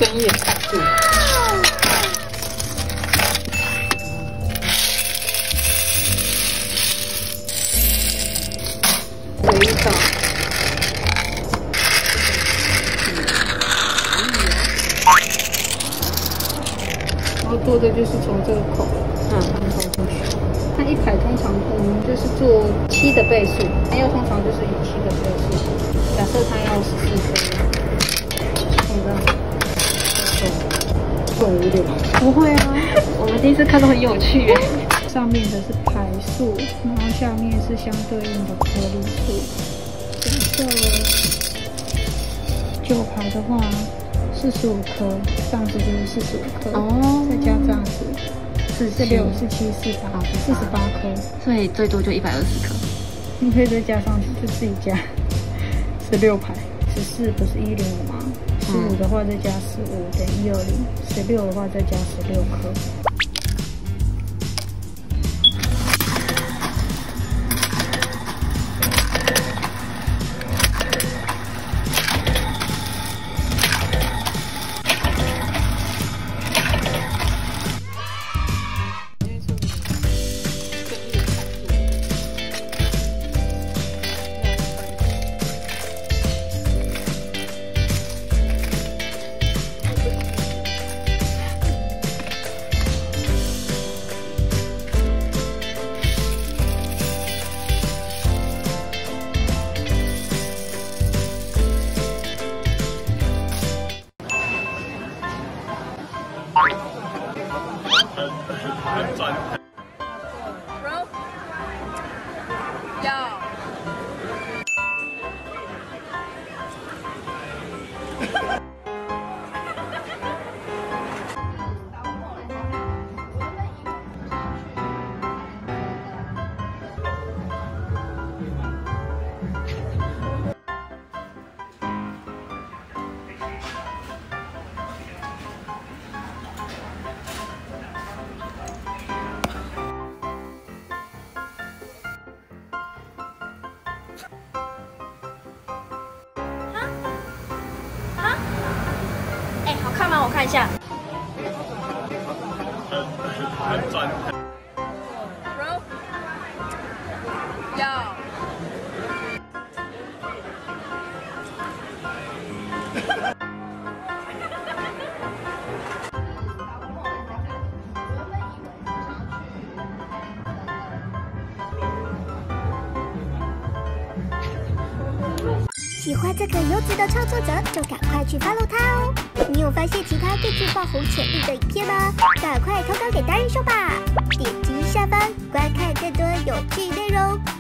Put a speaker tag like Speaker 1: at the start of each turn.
Speaker 1: 睁眼看住。回到。 然后多的就是从这个口，放出去。它一排通常我们就是做7的倍数，没有通常就是以7的倍数。假设它要14颗，这样会无聊？不会啊，我们第一次看到很有趣耶。上面的是排数，然后下面是相对应的颗粒数。假设9排的话。 45颗，这样子就是45颗哦，再加这样子46、47、48颗，
Speaker 2: 所以最多就120颗。
Speaker 1: 你可以再加上去，就自己加16排，14不是105吗？15的话再加15等于120，16的话再加16颗。
Speaker 3: 好看吗？我看一下。
Speaker 4: 喜欢这个优质的创作者，就赶快去 follow 他哦！你有发现其他更具爆红潜力的影片吗？赶快投稿给达人秀吧！